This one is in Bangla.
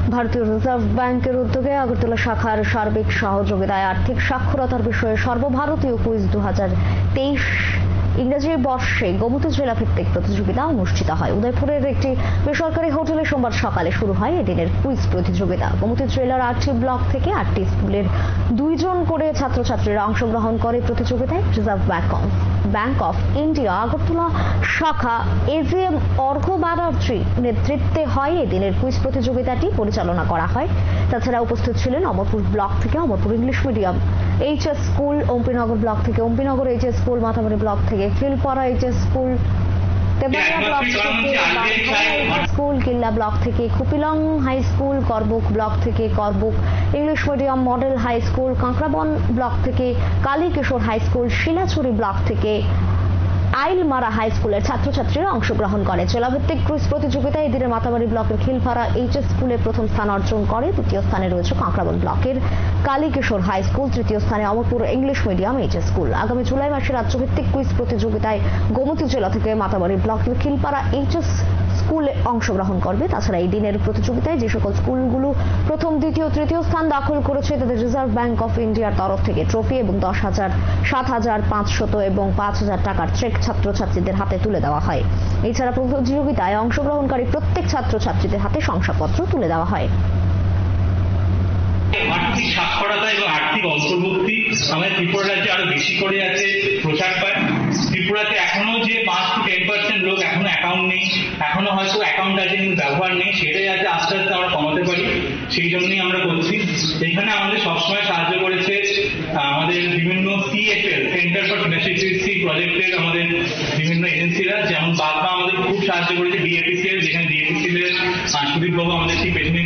ভারতীয় রিজার্ভ ব্যাংকের উদ্যোগে আগরতলা শাখার সার্বিক সহযোগিতায় আর্থিক সাক্ষরতার বিষয়ে সর্বভারতীয় কুইজ 2023 ইংরেজি বর্ষে গোমতী জেলা ভিত্তিক প্রতিযোগিতা অনুষ্ঠিত হয়। উদয়পুরের একটি বেসরকারি হোটেলে সোমবার সকালে শুরু হয় এদিনের কুইজ প্রতিযোগিতা। গোমতী জেলার 8টি ব্লক থেকে 8টি স্কুলের 2 জন করে ছাত্রছাত্রীরা অংশগ্রহণ করে প্রতিযোগিতায়। Reserve bank of India Agartala AGM এজিএম অর্ঘ্য ব্যানার্জি নেতৃত্বে হয় এদিনের কুইজ প্রতিযোগিতাটি পরিচালনা করা হয়। তাছাড়া উপস্থিত ছিলেন অমরপুর ব্লক থেকে Amarpur English medium HS school, Ampinagar block থেকে Ampinagar HS school, Mathabari block থেকে Filpara HS school, Tebaria block থেকে স্কুল, কিল্লা ব্লক থেকে Khupilong high school, Karbook block থেকে Karbook English medium model high school, Kakraban block থেকে Kalikishore high school, Silachari block থেকে আইলমারা হাই স্কুলের ছাত্রছাত্রীরা অংশগ্রহণ করে। জেলাভিত্তিক কুইজ প্রতিযোগিতায় এদিনের মাতাবাড়ি ব্লকের খিলপাড়া এইচএস স্কুলে প্রথম স্থান অর্জন করে। দ্বিতীয় স্থানে রয়েছে কাঁকড়াবন ব্লকের কালীকিশোর হাই স্কুল, তৃতীয় স্থানে Amarpur English medium HS school. আগামী জুলাই মাসে রাজ্যভিত্তিক কুইজ প্রতিযোগিতায় গোমতী জেলা থেকে মাতাবাড়ি ব্লকের খিলপাড়া এইচএস স্কুলে অংশগ্রহণ করবে। তাছাড়া এই দিনের প্রতিযোগিতায় যে সকল স্কুলগুলো প্রথম, দ্বিতীয়, তৃতীয় স্থান দখল করেছে তাদের রিজার্ভ ব্যাংক অফ ইন্ডিয়ার তরফ থেকে ট্রফি এবং 10,000, 7,500 এবং 5,000 টাকার চেক ছাত্রছাত্রীদের হাতে তুলে দেওয়া হয়। এছাড়া প্রতিযোগিতায় অংশগ্রহণকারী প্রত্যেক ছাত্রছাত্রীদের হাতে শংসাপত্র তুলে দেওয়া হয়। আর্থিক সাক্ষরতা এবং আর্থিক অন্তর্ভুক্তি আমাদের ত্রিপুরা রাজ্যে আরো বেশি করে আছে প্রচার পায়। ত্রিপুরাতে এখনো যে 5 to 10% লোক এখনো অ্যাকাউন্ট নেই, এখনো হয়তো অ্যাকাউন্ট আছে কিন্তু ব্যবহার নেই, সেটাই যাতে আস্তে আস্তে আমরা কমাতে পারি সেই জন্যই আমরা করছি। এখানে আমাদের সবসময় সাহায্য করেছে আমাদের বিভিন্ন CFL, centre for financial literacy প্রজেক্টের আমাদের বিভিন্ন এজেন্সিরা, যেমন বাংলা আমাদের খুব সাহায্য করেছে, ডিএপিসিএল, যেখানে ডিএপিসিএল এর সাংস্কৃতিক বাবু আমাদের ঠিক পেছনে